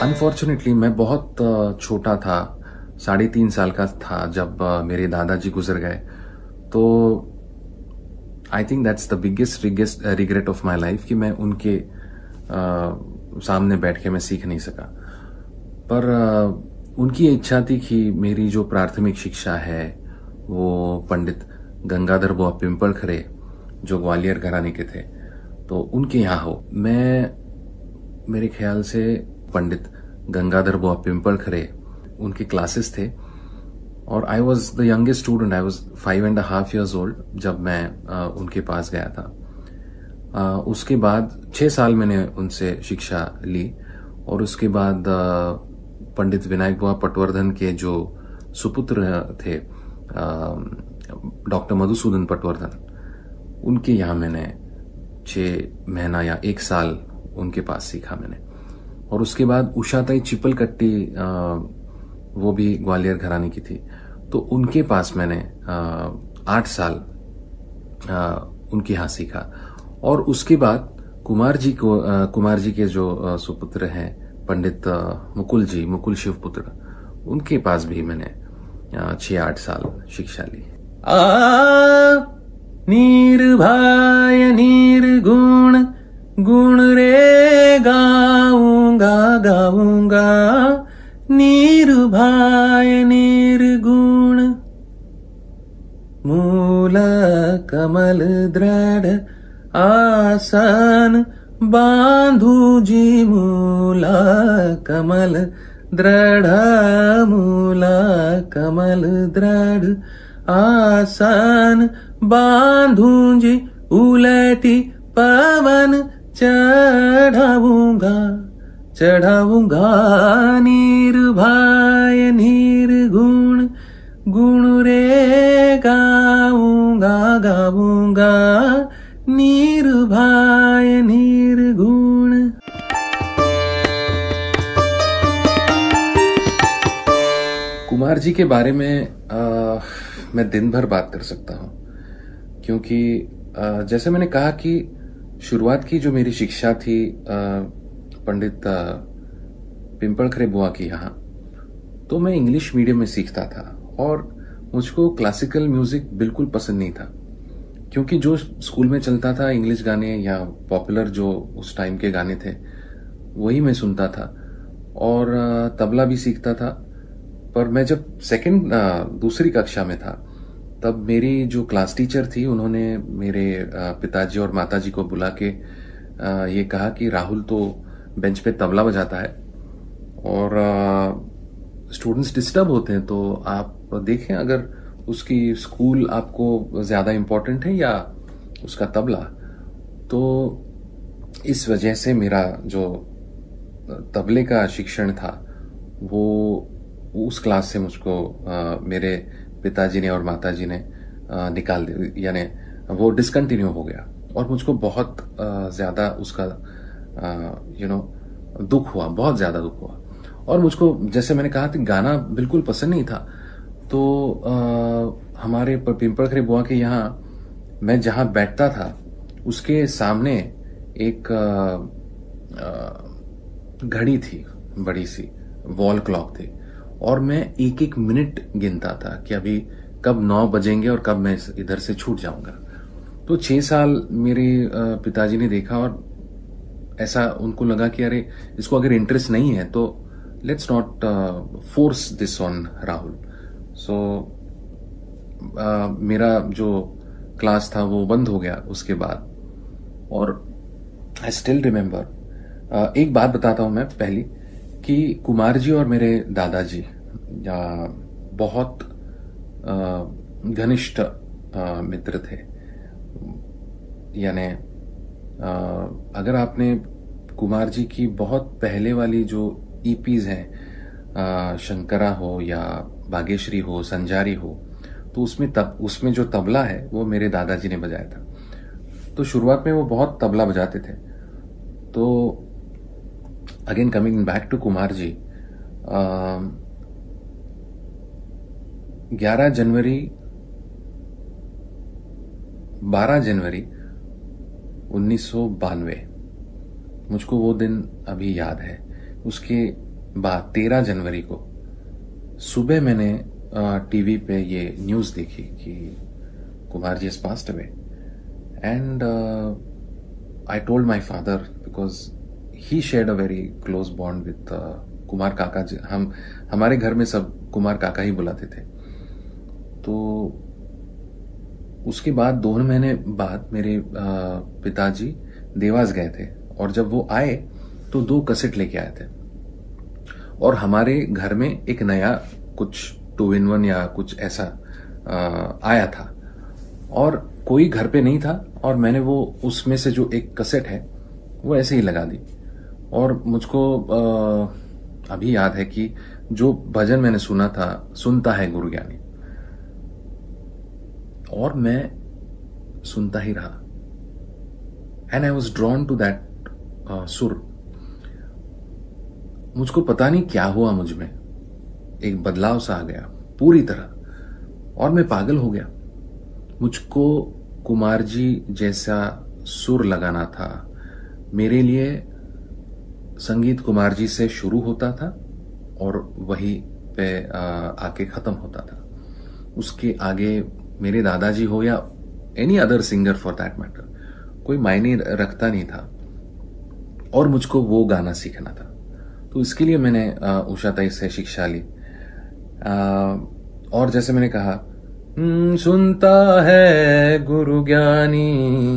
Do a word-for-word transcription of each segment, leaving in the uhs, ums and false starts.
Unfortunately मैं बहुत अ, छोटा था, साढ़े तीन साल का था जब अ, मेरे दादाजी गुजर गए। तो I think that's the biggest riggest regret of my life कि मैं उनके अ, सामने बैठ के मैं सीख नहीं सका। पर अ, उनकी इच्छा थी कि मेरी जो प्राथमिक शिक्षा है वो पंडित गंगाधर बुआ पिंपलखरे, जो ग्वालियर घराने के थे, तो उनके यहाँ हो। मैं मेरे ख्याल से पंडित गंगाधर बुआ पिंपलखरे उनके क्लासेस थे और I was the youngest student. I was five and half years old जब मैं आ, उनके पास गया था। आ, उसके बाद छः साल मैंने उनसे शिक्षा ली और उसके बाद आ, पंडित विनायक बुआ पटवर्धन के जो सुपुत्र थे डॉक्टर मधुसूदन पटवर्धन, उनके यहाँ मैंने छः महीना या एक साल उनके पास सीखा मैंने। और उसके बाद उषाताई चिपलकट्टी, वो भी ग्वालियर घराने की थी, तो उनके पास मैंने आठ साल आ, उनके यहाँ सीखा। और उसके बाद कुमार जी को आ, कुमार जी के जो आ, सुपुत्र हैं पंडित मुकुल जी, मुकुल शिवपुत्र, उनके पास भी मैंने छः आठ साल शिक्षा ली। आ निर्भय निर्गुण गुण रे गाऊंगा गाऊंगा, निर्भय निर्गुण मूल कमल दृढ़ आसन बांधू जी, मूल कमल दृढ़ मूल कमल दृढ़ आसन बांधू जी, उलटी पवन चढ़ाऊंगा चढ़ाऊंगा, निर्भय निर्गुण गुण रे गाऊंगा गाऊंगा, निर्भय निर्गुण। कुमार जी के बारे में आ, मैं दिन भर बात कर सकता हूँ, क्योंकि आ, जैसे मैंने कहा कि शुरुआत की जो मेरी शिक्षा थी पंडित पिंपलखरे बुआ की यहाँ, तो मैं इंग्लिश मीडियम में सीखता था और मुझको क्लासिकल म्यूजिक बिल्कुल पसंद नहीं था, क्योंकि जो स्कूल में चलता था इंग्लिश गाने या पॉपुलर जो उस टाइम के गाने थे वही मैं सुनता था और तबला भी सीखता था। पर मैं जब सेकंड दूसरी कक्षा में था तब मेरी जो क्लास टीचर थी, उन्होंने मेरे पिताजी और माताजी को बुला के ये कहा कि राहुल तो बेंच पे तबला बजाता है और स्टूडेंट्स डिस्टर्ब होते हैं, तो आप देखें अगर उसकी स्कूल आपको ज़्यादा इम्पोर्टेंट है या उसका तबला। तो इस वजह से मेरा जो तबले का शिक्षण था वो उस क्लास से मुझको आ, मेरे पिताजी ने और माताजी ने आ, निकाल दिया, यानी वो डिसकंटिन्यू हो गया और मुझको बहुत ज़्यादा उसका यू नो दुख हुआ, बहुत ज़्यादा दुख हुआ। और मुझको, जैसे मैंने कहा कि गाना बिल्कुल पसंद नहीं था, तो आ, हमारे पिंपलखरे बुआ के यहाँ मैं जहाँ बैठता था उसके सामने एक घड़ी थी, बड़ी सी वॉल क्लॉक थी, और मैं एक एक मिनट गिनता था कि अभी कब नौ बजेंगे और कब मैं इधर से छूट जाऊंगा। तो छः साल मेरे पिताजी ने देखा और ऐसा उनको लगा कि अरे इसको अगर इंटरेस्ट नहीं है तो let's not force this on Rahul. So मेरा जो क्लास था वो बंद हो गया उसके बाद। और आई स्टिल रिमेम्बर, एक बात बताता हूँ मैं पहली, कि कुमार जी और मेरे दादाजी बहुत घनिष्ठ मित्र थे। यानी अगर आपने कुमार जी की बहुत पहले वाली जो ईपीज हैं, शंकरा हो या बागेश्वरी हो, संजारी हो, तो उसमें तब उसमें जो तबला है वो मेरे दादाजी ने बजाया था। तो शुरुआत में वो बहुत तबला बजाते थे। तो again coming back to Kumar ji, ग्यारह जनवरी बारह जनवरी उन्नीस सौ बानवे, मुझको वो दिन अभी याद है। उसके बाद तेरह जनवरी को सुबह मैंने टीवी पे ये न्यूज़ देखी कि Kumar ji has passed away. And uh, I told my father because he shared a very close bond with uh, Kumar काका जी. हम हमारे घर में सब कुमार काका ही बुलाते थे. तो उसके बाद दो महीने बाद मेरे पिताजी देवास गए थे और जब वो आए तो दो कैसेट लेके आए थे और हमारे घर में एक नया कुछ टू इन वन या कुछ ऐसा आ, आया था और कोई घर पे नहीं था और मैंने वो उसमें से जो एक कैसेट है वो ऐसे ही लगा दी और मुझको आ, अभी याद है कि जो भजन मैंने सुना था, सुनता है गुरु ज्ञानी, और मैं सुनता ही रहा. And I was drawn to that सुर. मुझको पता नहीं क्या हुआ, मुझ में एक बदलाव सा आ गया पूरी तरह और मैं पागल हो गया. मुझको कुमार जी जैसा सुर लगाना था. मेरे लिए संगीत कुमार जी से शुरू होता था और वहीं पे आके खत्म होता था. उसके आगे मेरे दादाजी हो या any other singer for that matter, कोई मायने रखता नहीं था और मुझको वो गाना सीखना था. तो इसके लिए मैंने उषा ताई से शिक्षा ली. और जैसे मैंने कहा, सुनता है गुरु ज्ञानी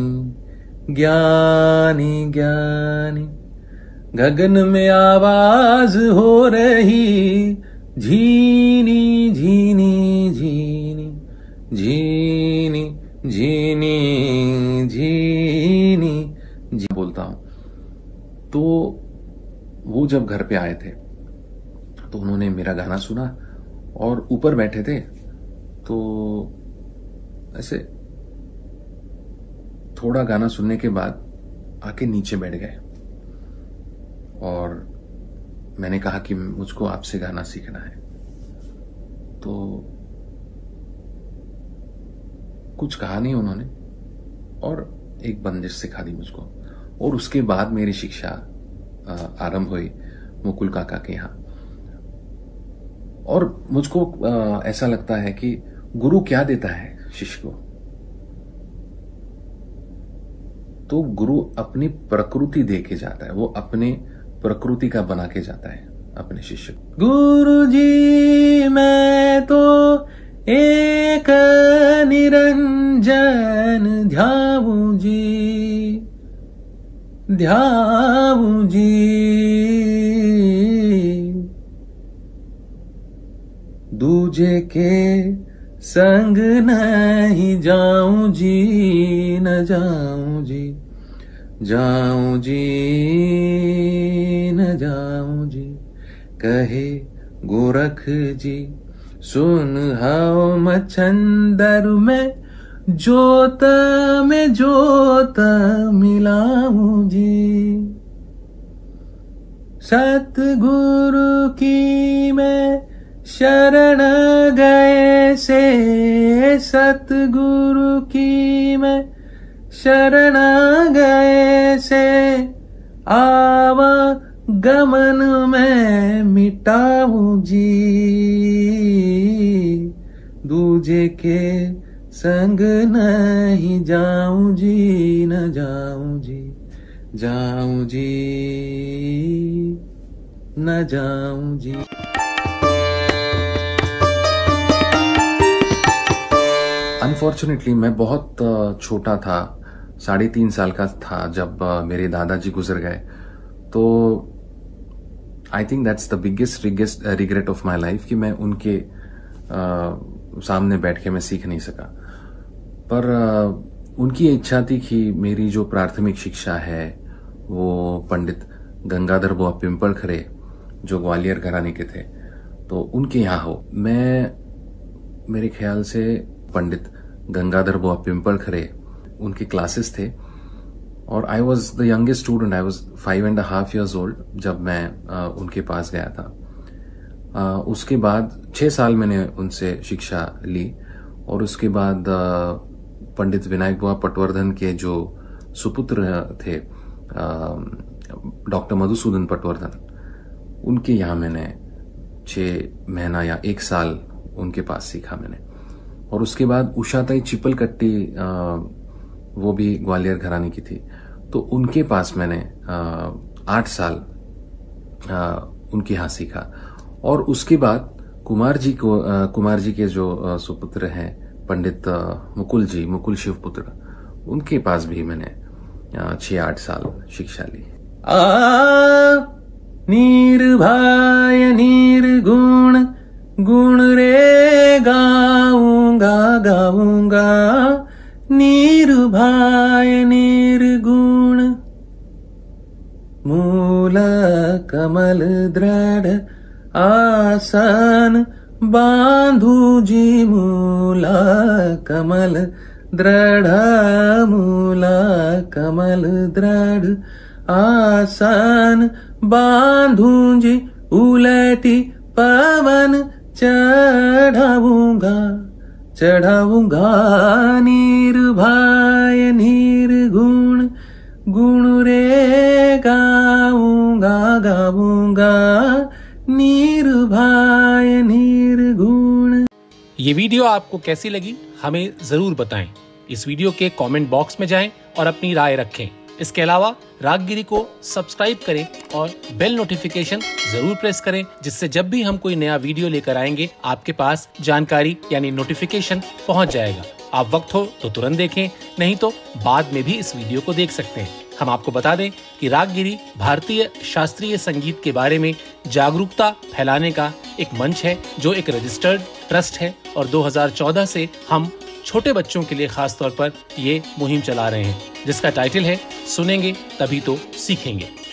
ज्ञानी ज्ञानी, गगन में आवाज हो रही झीनी झीनी झीनी झीनी झीनी झीनी जी बोलता हूं. तो वो जब घर पे आए थे तो उन्होंने मेरा गाना सुना और ऊपर बैठे थे तो ऐसे थोड़ा गाना सुनने के बाद आके नीचे बैठ गए और मैंने कहा कि मुझको आपसे गाना सीखना है. तो कुछ कहा नहीं उन्होंने और एक बंदिश सिखा दी मुझको और उसके बाद मेरी शिक्षा आरंभ हुई मुकुल काका के यहाँ. और मुझको ऐसा लगता है कि गुरु क्या देता है शिष्य को, तो गुरु अपनी प्रकृति दे के जाता है. वो अपने प्रकृति का बना के जाता है अपने शिष्य को. गुरु जी मैं तो एक निरंजन ध्याऊ जी ध्याऊ जी, दूजे के संग नहीं जाऊं जी न जाऊं जी जाऊं जी न जाऊं जी. कहे गोरख जी सुन हाओ मच्छंदर में जोत में जोत मिलाऊं जी. सतगुरु की मैं शरण गए से, सतगुरु की मैं शरण गए से, आवा गमन में मिटाऊं जी. दूजे के संग नहीं जाऊं जी न जाऊं जी जाऊं जी न जाऊं जी. अनफॉर्चुनेटली मैं बहुत छोटा था, साढ़े तीन साल का था जब मेरे दादाजी गुजर गए. तो I think that's the biggest regret of my life कि मैं उनके uh, सामने बैठ के मैं सीख नहीं सका. पर uh, उनकी इच्छा थी कि मेरी जो प्राथमिक शिक्षा है वो पंडित गंगाधर बुआ पिंपलखरे जो ग्वालियर घराने के थे तो उनके यहाँ हो. मैं मेरे ख्याल से पंडित गंगाधर बुआ पिंपलखरे उनके क्लासेस थे और I was the youngest student. I was five and half years old जब मैं uh, उनके पास गया था. uh, उसके बाद छह साल मैंने उनसे शिक्षा ली और उसके बाद uh, पंडित विनायक बुआ पटवर्धन के जो सुपुत्र थे डॉक्टर मधुसूदन पटवर्धन, उनके यहाँ मैंने छः महीना या एक साल उनके पास सीखा मैंने। और उसके बाद उषाताई चिपलकट्टी, वो भी ग्वालियर घराने की थी, तो उनके पास मैंने आठ साल आ, उनके यहाँ सीखा। और उसके बाद कुमार जी को आ, कुमार जी के जो सुपुत्र हैं पंडित मुकुल जी, मुकुल शिवपुत्र, उनके पास भी मैंने छः आठ साल शिक्षा ली। आ निर्भय निर्गुण गुण रे गाऊंगा गाऊंगा, निर्भय निर्गुण मूल कमल दृढ़ आसन बांधू जी, मूल कमल दृढ़, मूल कमल दृढ़ आसन बांधू जी, उलटी पवन चढ़ाऊंगा चढ़ाऊंगा, निर्भय निर्गुण गुण रे गाऊंगा गाऊंगा, निर्भय निर्गुण। ये वीडियो आपको कैसी लगी हमें जरूर बताएं। इस वीडियो के कमेंट बॉक्स में जाएं और अपनी राय रखें। इसके अलावा रागगिरी को सब्सक्राइब करें और बेल नोटिफिकेशन जरूर प्रेस करें, जिससे जब भी हम कोई नया वीडियो लेकर आएंगे आपके पास जानकारी यानी नोटिफिकेशन पहुंच जाएगा। आप वक्त हो तो तुरंत देखें, नहीं तो बाद में भी इस वीडियो को देख सकते हैं। हम आपको बता दें कि रागगिरी भारतीय शास्त्रीय संगीत के बारे में जागरूकता फैलाने का एक मंच है, जो एक रजिस्टर्ड ट्रस्ट है, और दो हज़ार चौदह से हम छोटे बच्चों के लिए खास तौर पर ये मुहिम चला रहे हैं, जिसका टाइटल है सुनेंगे तभी तो सीखेंगे।